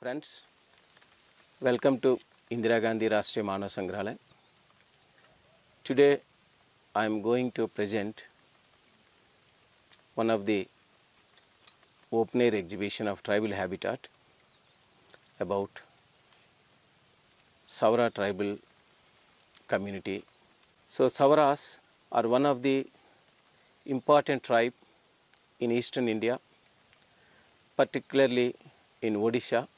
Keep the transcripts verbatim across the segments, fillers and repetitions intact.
friends, welcome to Indira Gandhi Rashtriya Manav Sangrahalaya. Today I am going to present one of the open air exhibition of tribal habitat about Saura tribal community. So Sauras are one of the important tribe in eastern India, particularly in Odisha,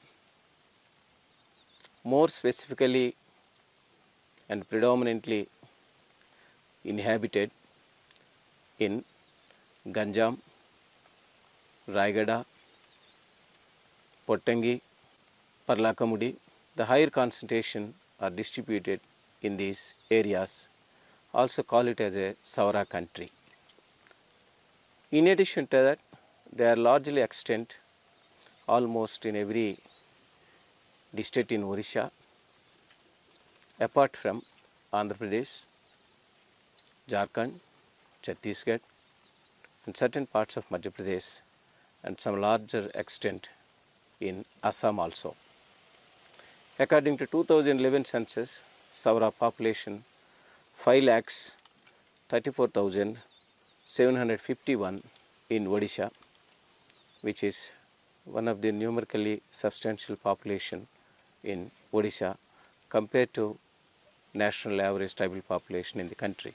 more specifically and predominantly inhabited in Ganjam, Raigada, Pottangi, Parlakamudi. The higher concentration are distributed in these areas, also call it as a Saura country. In addition to that, they are largely extant almost in every district in Odisha, apart from Andhra Pradesh, Jharkhand, Chhattisgarh, and certain parts of Madhya Pradesh, and some larger extent in Assam also. According to two thousand eleven census, Saura population five lakhs thirty-four thousand seven hundred fifty-one in Odisha, which is one of the numerically substantial population in Odisha compared to national average tribal population in the country.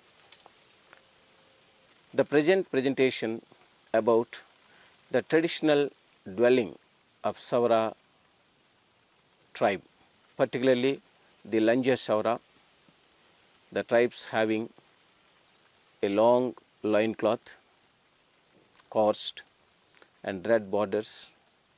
The present presentation about the traditional dwelling of Saura tribe, particularly the Lanja Saura, the tribes having a long loincloth, coursed and red borders,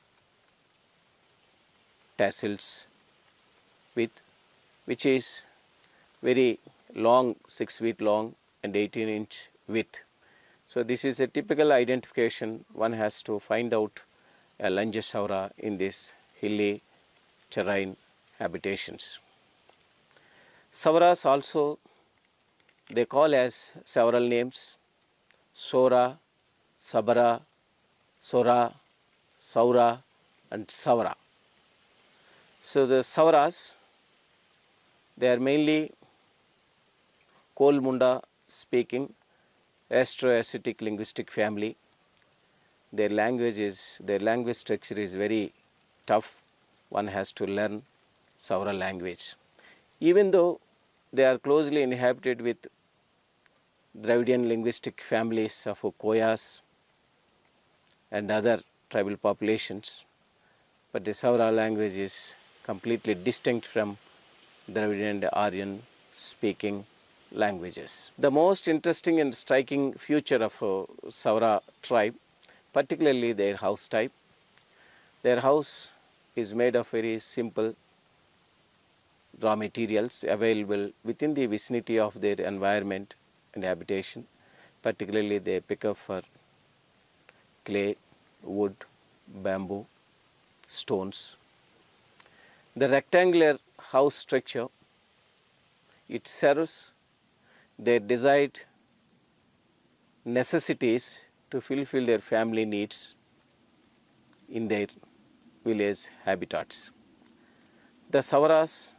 tassels with which is very long, six feet long and eighteen inch width. So this is a typical identification. One has to find out a Lanja Saura in this hilly terrain habitations. Sauras also they call as several names: Sora, Sabara, Sora, Saura, and Saura. So the Sauras, they are mainly Kolmunda speaking Astro-Asiatic linguistic family. Their language is, their language structure is very tough. One has to learn Saura language. Even though they are closely inhabited with Dravidian linguistic families of Koyas and other tribal populations, but the Saura language is completely distinct from Dravidian and Aryan speaking languages. The most interesting and striking feature of uh, Saura tribe, particularly their house type. Their house is made of very simple raw materials available within the vicinity of their environment and habitation. Particularly they pick up for clay, wood, bamboo, stones. The rectangular house structure, it serves their desired necessities to fulfill their family needs in their village habitats. The Sauras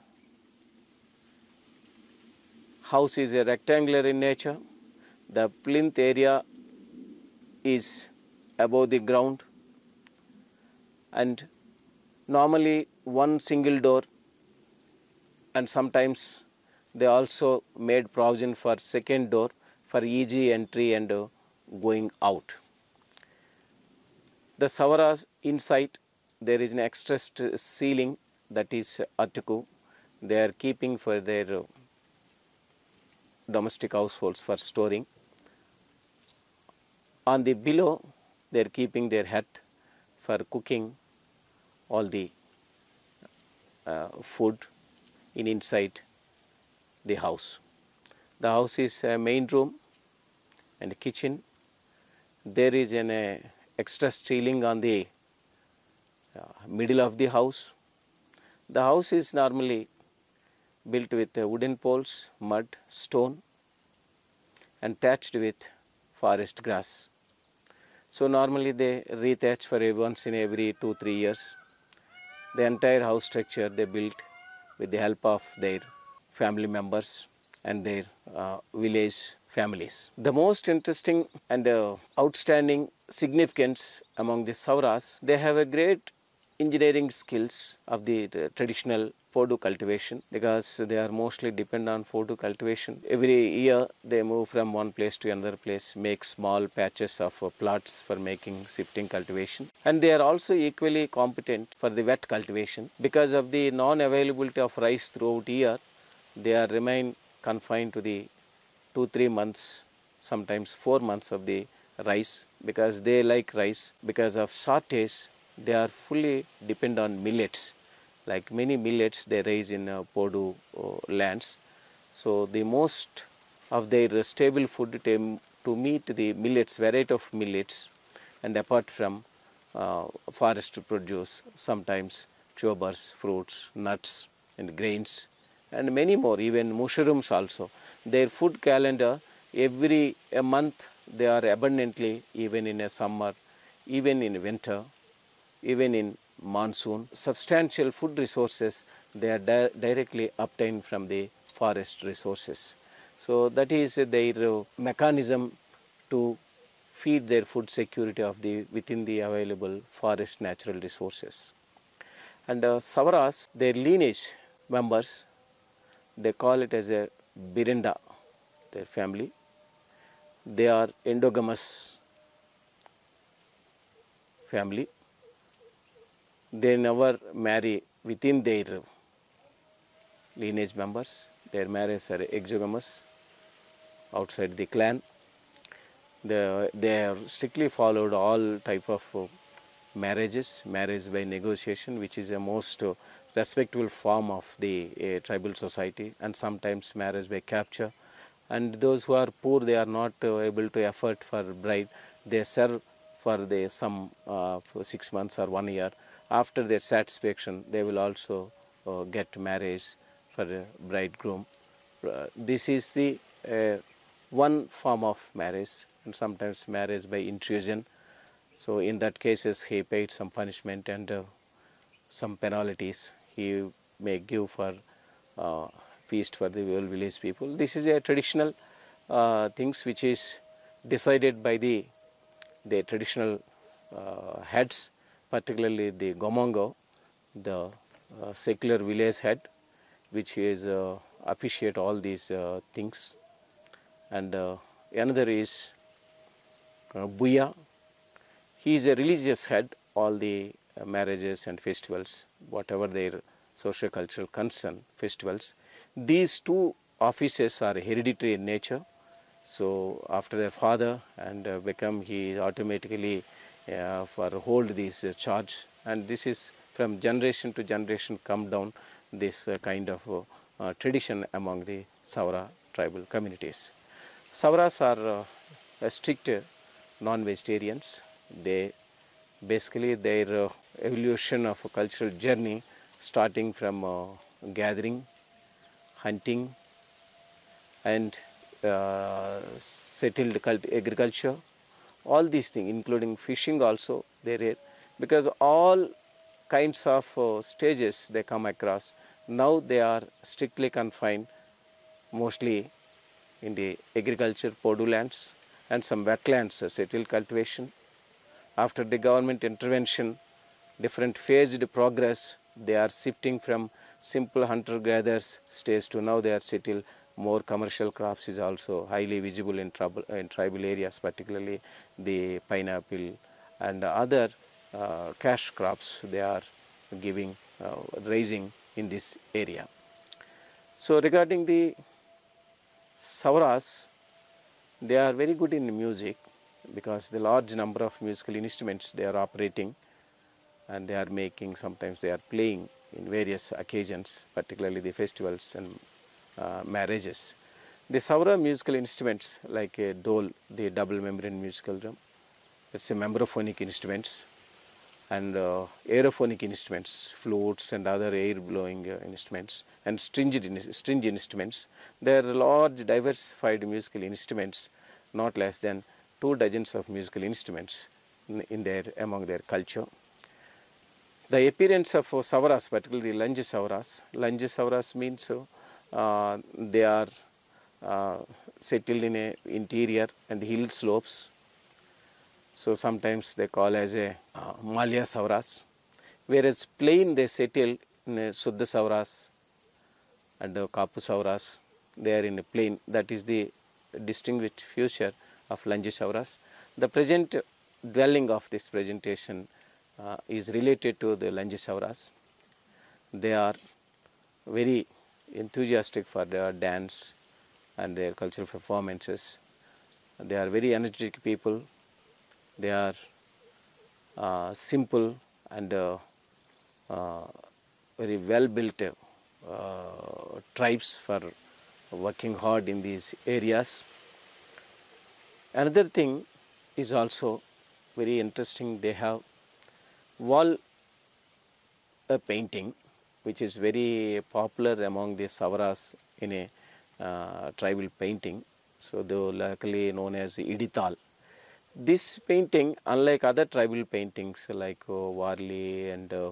house is a rectangular in nature. The plinth area is above the ground, and normally one single door, and sometimes they also made provision for second door for easy entry and uh, going out. The Sauras inside there is an extra ceiling, that is Attuku. They are keeping for their uh, domestic households for storing. On the below they are keeping their hut for cooking all the uh, food in inside the house. The house is a main room and a kitchen. There is an uh, extra ceiling on the uh, middle of the house. The house is normally built with uh, wooden poles, mud, stone, and thatched with forest grass. So normally they rethatch for once in every two three years. The entire house structure they built with the help of their family members and their uh, village families. The most interesting and uh, outstanding significance among the Sauras, they have a great engineering skills of the, the traditional Podu cultivation, because they are mostly depend on Podu cultivation. Every year they move from one place to another place, make small patches of uh, plots for making shifting cultivation, and they are also equally competent for the wet cultivation. Because of the non-availability of rice throughout year, they are remain confined to the two three months, sometimes four months of the rice, because they like rice. Because of shortage, they are fully depend on millets. Like many millets they raise in uh, Podu uh, lands. So the most of their stable food to, to meet the millets, variety of millets, and apart from uh, forest produce, sometimes tubers, fruits, nuts and grains, and many more, even mushrooms also. Their food calendar, every a month they are abundantly, even in a summer, even in winter, even in monsoon. Substantial food resources they are di directly obtained from the forest resources. So that is their uh, mechanism to feed their food security of the within the available forest natural resources. And uh, Savaras, their lineage members, they call it as a Birinda, their family. They are endogamous family. They never marry within their lineage members. Their marriages are exogamous outside the clan. They, they are strictly followed all type of uh, marriages, marriage by negotiation, which is a most uh, respectable form of the uh, tribal society, and sometimes marriage by capture. And those who are poor, they are not uh, able to afford for bride, they serve for the some uh, for six months or one year. After their satisfaction, they will also uh, get marriage for a bridegroom. Uh, this is the uh, one form of marriage, and sometimes marriage by intrusion. So in that cases, he paid some punishment and uh, some penalties he may give for uh, feast for the whole village people. This is a traditional uh, things which is decided by the the traditional uh, heads, particularly the Gomongo, the uh, secular village head, which is uh, officiate all these uh, things. And uh, another is uh, Buya. He is a religious head, all the uh, marriages and festivals, whatever their socio-cultural concern festivals. These two offices are hereditary in nature. So after their father and uh, become, he automatically uh, for hold this uh, charge, and this is from generation to generation come down this uh, kind of uh, uh, tradition among the Saura tribal communities. Sauras are uh, strict non-vegetarians. They basically their uh, evolution of a cultural journey starting from uh, gathering, hunting, and uh, settled agriculture, all these things, including fishing also there, because all kinds of uh, stages they come across. Now they are strictly confined mostly in the agriculture, Podu lands, and some wetlands, uh, settled cultivation. After the government intervention, different phased progress, they are shifting from simple hunter-gatherers stage to now they are settled. More commercial crops is also highly visible in, tribal, in tribal areas, particularly the pineapple and other uh, cash crops they are giving, uh, raising in this area. So regarding the Sauras, they are very good in music, because the large number of musical instruments they are operating, and they are making, sometimes they are playing in various occasions, particularly the festivals and uh, marriages. The Saura musical instruments like a dole, the double membrane musical drum, it's a membraphonic instruments, and uh, aerophonic instruments, flutes and other air blowing uh, instruments, and stringed, stringed instruments. There are large diversified musical instruments, not less than two dozens of musical instruments in, in their, among their culture. The appearance of uh, Savaras, particularly Lange Savaras, Lange Savaras means uh, they are uh, settled in a interior and hill slopes. So sometimes they call as a uh, Malya Savaras, whereas plain they settle in a Suddha Savaras and uh, Kapu Savaras. They are in a plain. That is the distinguished feature of Lange Savaras. The present dwelling of this presentation uh, is related to the Lange Savaras. They are very enthusiastic for their dance and their cultural performances. They are very energetic people. They are uh, simple and uh, uh, very well built uh, tribes for working hard in these areas. Another thing is also very interesting. They have wall uh, painting, which is very popular among the Savaras in a uh, tribal painting. So they were locally known as Idital. This painting, unlike other tribal paintings like uh, Warli and uh,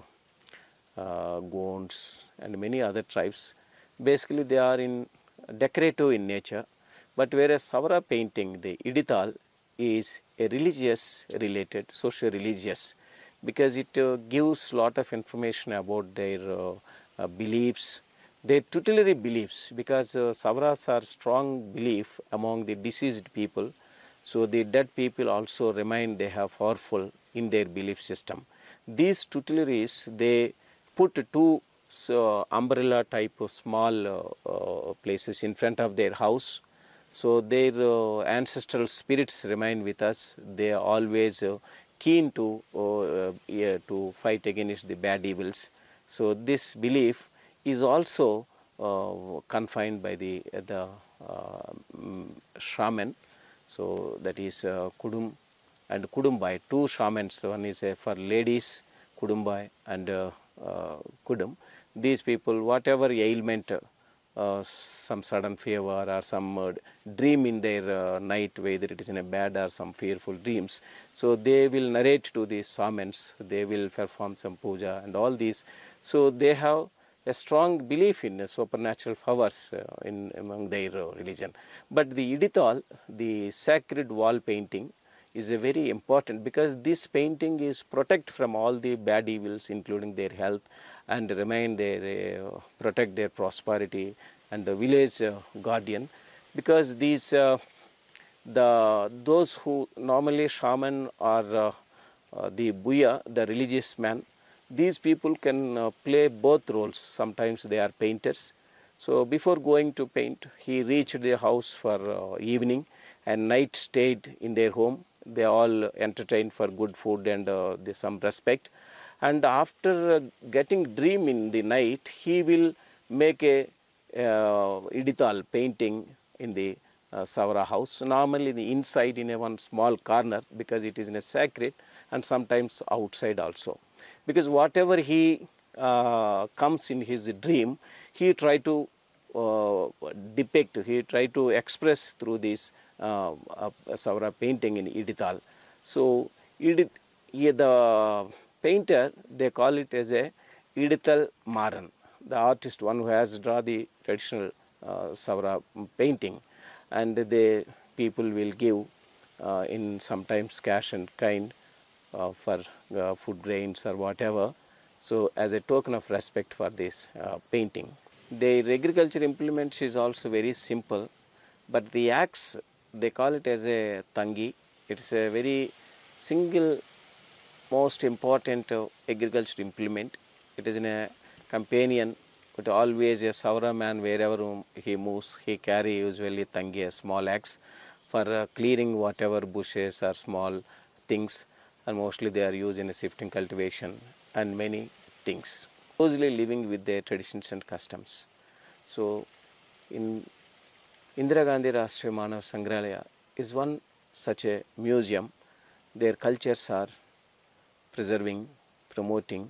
uh, Gonds and many other tribes, basically they are in decorative in nature. But whereas Savara painting, the Idital, is a religious related, social religious, because it uh, gives lot of information about their uh, uh, beliefs, their tutelary beliefs, because uh, Savaras are strong belief among the deceased people. So the dead people also remain they have powerful in their belief system. These tutelaries, they put two so umbrella type of small uh, uh, places in front of their house. So their uh, ancestral spirits remain with us. They are always uh, keen to uh, yeah, to fight against the bad evils. So this belief is also uh, confined by the the uh, shaman. So that is uh, Kudum and Kudumbai, two shamans. One is uh, for ladies, Kudumbai and uh, uh, Kudum. These people, whatever ailment, uh, some sudden fever or some uh, dream in their uh, night, whether it is in a bad or some fearful dreams, so they will narrate to these shamans, they will perform some puja and all these. So they have a strong belief in uh, supernatural powers uh, in among their uh, religion. But the Idital, the sacred wall painting, is a very important, because this painting is protect from all the bad evils, including their health, and remain their uh, protect their prosperity and the village uh, guardian, because these uh, the those who normally shaman or uh, uh, the buya, the religious man, these people can uh, play both roles. Sometimes they are painters. So before going to paint, he reached their house for uh, evening and night stayed in their home. They all entertained for good food and uh, some respect. And after uh, getting dream in the night, he will make a uh, Idital painting in the uh, Savara house. Normally the inside in a one small corner, because it is in a sacred, and sometimes outside also. Because whatever he uh, comes in his dream, he try to uh, depict, he try to express through this uh, uh, Savara painting in Idital. So Idit, yeah, the painter, they call it as a Idital Maran, the artist, one who has drawn the traditional uh, Savara painting, and the people will give uh, in sometimes cash and kind uh, for uh, food grains or whatever. So as a token of respect for this uh, painting. Their agriculture implements is also very simple, but the axe, they call it as a tangi. It's a very single most important uh, agriculture implement. It is in a companion, but always a Savara man, wherever he moves, he carry usually tangi, a small axe, for uh, clearing whatever bushes or small things, and mostly they are used in a shifting cultivation and many things. Closely living with their traditions and customs. So in Indira Gandhi Rashtriya Manav Sangralaya is one such a museum. Their cultures are preserving, promoting.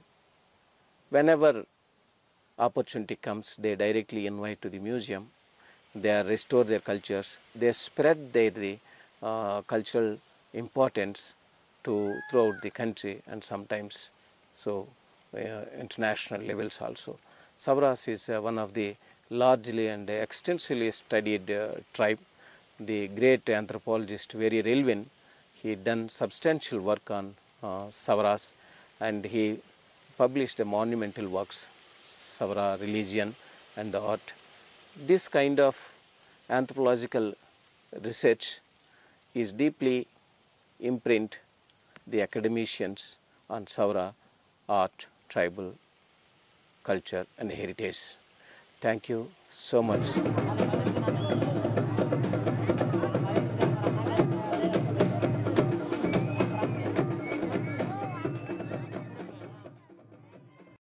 Whenever opportunity comes, they directly invite to the museum. They restore their cultures. They spread their the, uh, cultural importance to throughout the country, and sometimes so uh, international levels also. Savras is uh, one of the largely and extensively studied uh, tribe. The great anthropologist Very Relvin, he done substantial work on uh, Savras, and he published a monumental works, Savara religion and the art. This kind of anthropological research is deeply imprint the academicians on Savara art, tribal culture and heritage. Thank you so much.